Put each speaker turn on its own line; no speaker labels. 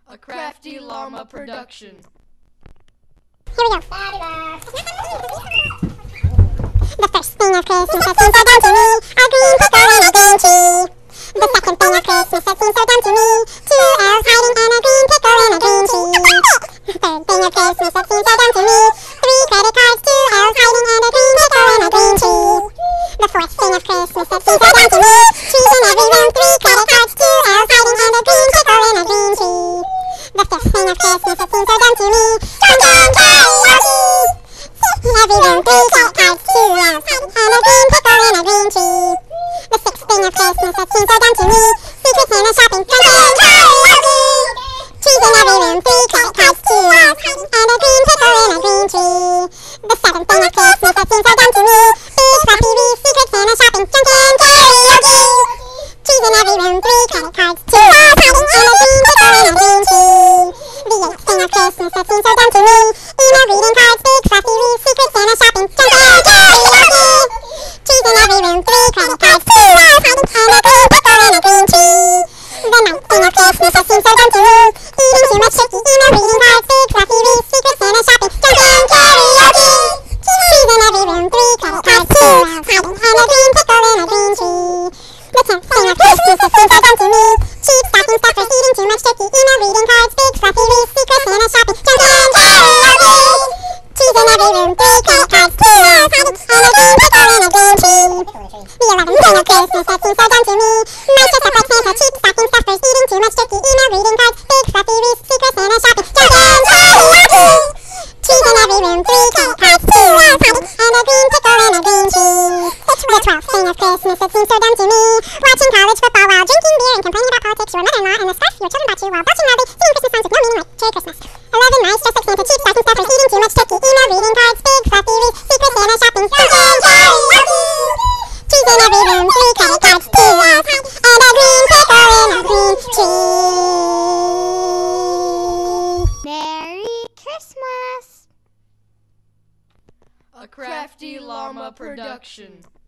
A crafty llama production.
Here we go. The first thing of Christmas that seems so dumb to me, a green pickle and a green tree. The second thing of Christmas that seems so dumb to me, two elves hiding and a green pickle and a green tree. The third thing of Christmas that seems so dumb to me, three credit cards, two elves hiding and a green pickle and a green tree. The fourth thing of Christmas that seems so dumb to me, trees in every room, three credit cards, two elves hiding and a green pickle and a green tree. The fifth thing of Christmas that seems so dumb to me, Drunken Karaoke. In every room, three credit cards, two elves hiding and a green pickle and a green tree. The sixth thing of Christmas that seems so dumb to me, secret Santa shopping, Drunken Karaoke. Trees in every room, three credit cards, two elves hiding and a green pickle and a green tree. The seventh thing of Christmas that seems so dumb to me, big fluffy wreaths, secret Santa shopping, Drunken Karaoke. Trees in every room, three credit cards, two elves hiding and a green pickle and a green tree. The eighth thing of Christmas that seems so dumb to me, email greeting cards, big fluffy wreaths, secret Santa shopping, Drunken Karaoke. Trees in every room, three credit cards, two elves hiding and a green pickle and a green tree. The ninth thing of Christmas that seems so dumb to me, eating too much turkey, email greeting cards, big fluffy wreaths, secret Santa shopping, Drunken Karaoke. Trees in every room, three credit cards, two elves hiding and a green pickle and a green tree. The 10th thing of Christmas that seems so dumb to me, cheap stocking stuffers, eating too much turkey, email greeting cards, big fluffy wreaths, secret Santa shopping, Drunken Karaoke. Trees in every room, three credit cards, two elves hiding and a green pickle and a green tree. The 11th thing of Christmas that seems so dumb to me, mice dressed up like Santa, cheap stocking stuffers, eating too much turkey, email greeting cards, big fluffy wreaths, secret Santa shopping, Drunken Karaoke. Trees in every room, three credit cards, two elves hiding and a green pickle and a green tree. The 12th thing of Christmas that seems so dumb to me, watching college football while drinking beer and complaining about politics, your mother-in-law and the scarf your children bought you while belching loudly, singing Christmas songs with no meaning like Merry Christmas. 11 mice dressed like Santa, cheap stocking stuffers, eating too much turkey, email greeting cards, big fluffy wreaths, secret Santa shopping, Drunken Karaoke. Trees in every room, three credit cards, two elves hiding and a green pickle and a green tree.
Merry Christmas!
A crafty llama production.